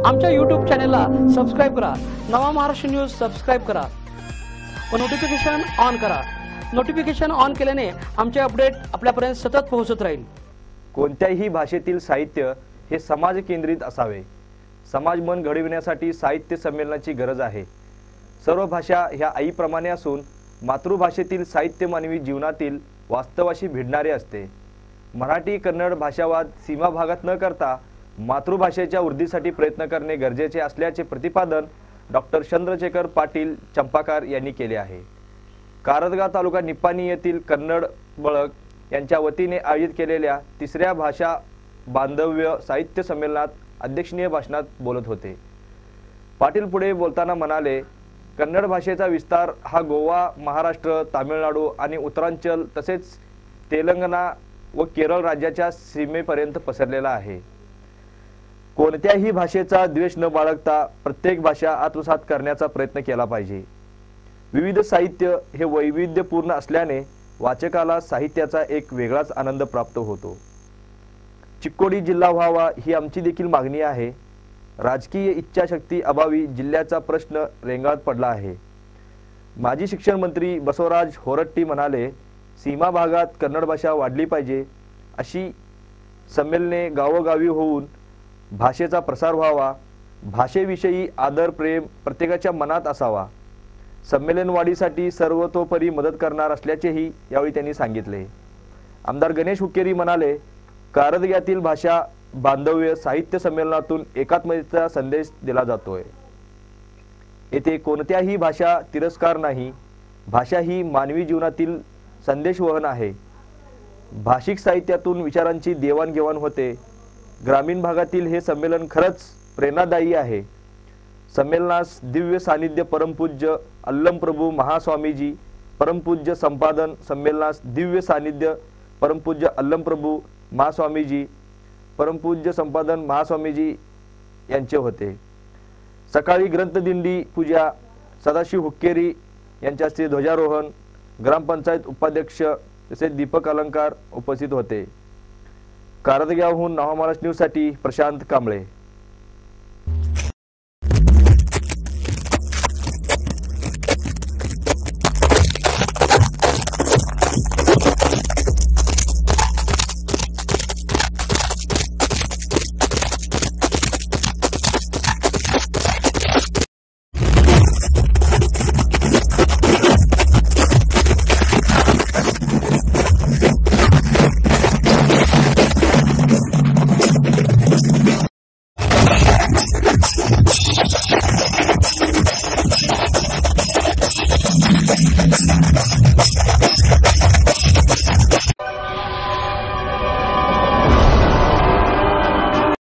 आमच्या YouTube चॅनलला subscribe करा। नवा महाराष्ट्र न्यूज सबस्क्राइब करा व नोटिफिकेशन ऑन करा। नोटिफिकेशन ऑन केल्याने आमचे अपडेट आपल्यापर्यंत सतत पोहोचत राहील। कोणत्याही भाषेतील साहित्य हे समाज केंद्रित असावे। समाज मन घडविण्यासाठी साहित्य संमेलनाची गरज आहे। सर्व भाषा ह्या आईप्रमाणे असून मातृभाषेतील साहित्य मानवी जीवनातील वास्तवाशी भिडणारे असते। मराठी कन्नड भाषावाद सीमा भागात न करता मातृभाषेच्या वृद्धीसाठी प्रयत्न करणे गरजेचे असल्याचे प्रतिपादन डॉक्टर चंद्रशेखर पाटील चंपाकार यांनी केले आहे। कारदगा तालुका निपाणी येथील कन्नड बळक यांच्या वतीने आयोजित केलेल्या तिसऱ्या भाषा बांधव्य साहित्य संमेलनात अध्यक्षीय भाषणात बोलत होते। पाटील पुढे बोलताना म्हणाले, कन्नड भाषेचा विस्तार हा गोवा, महाराष्ट्र, तामिळनाडू आणि उत्तरांचल तसेच तेलंगणा व केरळ राज्याच्या सीमेपर्यंत पसरलेला आहे। कोणत्याही भाषेचा द्वेष न बाळगता प्रत्येक भाषा आत्मसात करण्याचा प्रयत्न केला पाहिजे। विविध साहित्य हे वैविध्यपूर्ण असल्याने वाचकाला साहित्याचा एक वेगळाच आनंद प्राप्त होतो। चिक्कोडी जिल्हा व्हावा ही आमची देखील मागणी आहे। राजकीय इच्छाशक्ती अभावी जिल्ह्याचा प्रश्न रेंगाळत पडला आहे। माजी शिक्षण मंत्री बसवराज होरट्टी म्हणाले, सीमा भागात कन्नड भाषा वाढली पाहिजे। अशी संमेलने गावोगावी होऊन भाषेचा प्रसार व्हावा। भाषेविषयी आदर प्रेम प्रत्येकाच्या मनात असावा। संमेलन वाढीसाठी सर्वतोपरी मदत करणार असल्याचेही यावेळी त्यांनी सांगितले। आमदार गणेश हुक्केरी म्हणाले, कारदग्यातील भाषा बांधव्य साहित्य संमेलनातून एकात्मतेचा संदेश दिला जातोय। येथे कोणत्याही भाषा तिरस्कार नाही। भाषा ही मानवी जीवनातील संदेशवहन आहे। भाषिक साहित्यातून विचारांची देवाणघेवाण होते। ग्रामीण भागातील हे संमेलन खरंच प्रेरणादायी आहे। संमेलनास दिव्य सानिध्य परमपूज्य अल्लमप्रभू महास्वामीजी, परमपूज्य संपादन संमेलनास दिव्य सानिध्य परमपूज्य अल्लमप्रभू महास्वामीजी, परमपूज्य संपादन महास्वामीजी यांचे होते। सकाळी ग्रंथदिंडी पूजा, सदाशिव हुक्केरी यांच्या हस्ते ध्वजारोहण, ग्रामपंचायत उपाध्यक्ष तसेच दीपक अलंकार उपस्थित होते। कारदग्याहून नवा महाराष्ट्र न्यूजसाठी प्रशांत कांबळे।